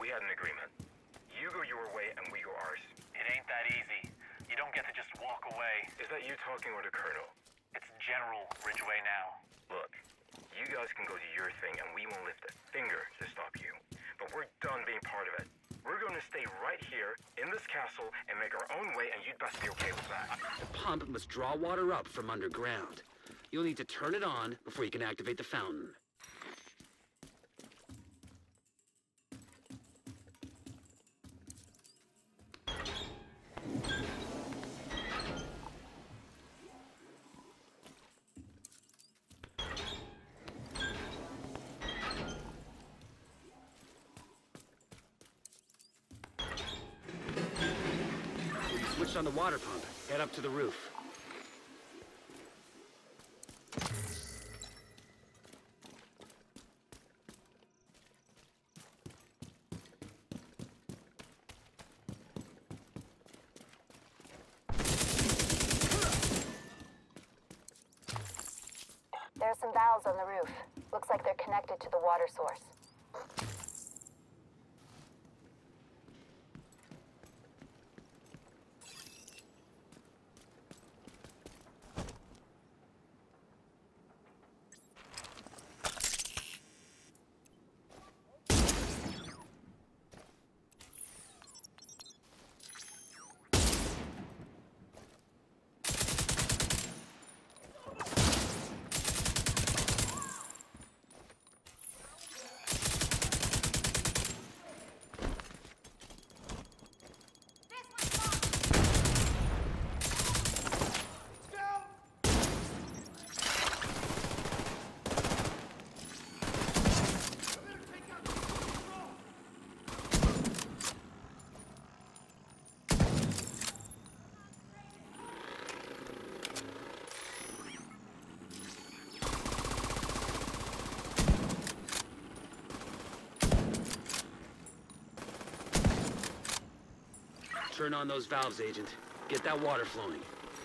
we had an agreement. You go your way and we go ours. It ain't that easy. You don't get to just walk away. Is that you talking or the Colonel? It's General Ridgway now. Look, you guys can go do your thing and we won't lift a finger to stop you. But we're done being part of it. We're going to stay right here in this castle and make our own way, and you'd best be okay with that. The pump must draw water up from underground. You'll need to turn it on before you can activate the fountain. Switched on the water pump. Head up to the roof. There are some valves on the roof. Looks like they're connected to the water source. Turn on those valves, Agent. Get that water flowing.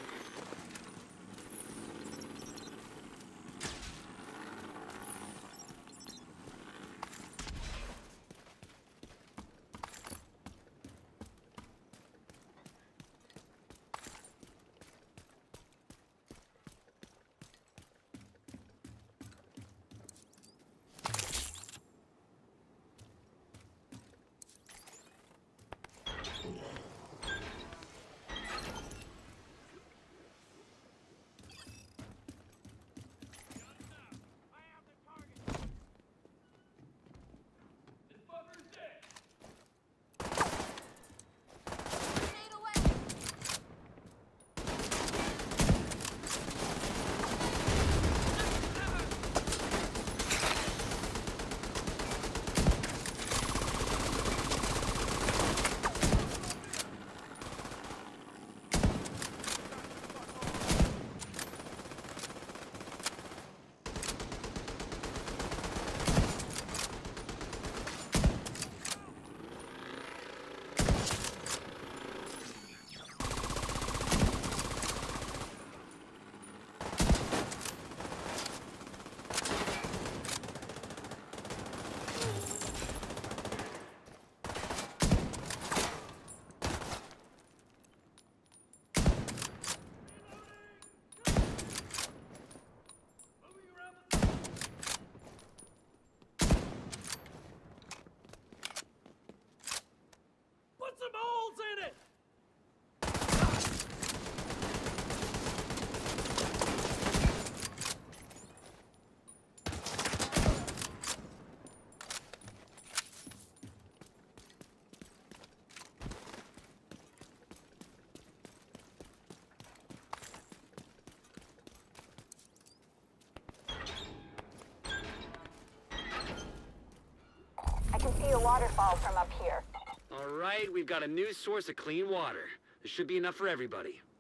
See a waterfall from up here. All right, we've got a new source of clean water. There should be enough for everybody.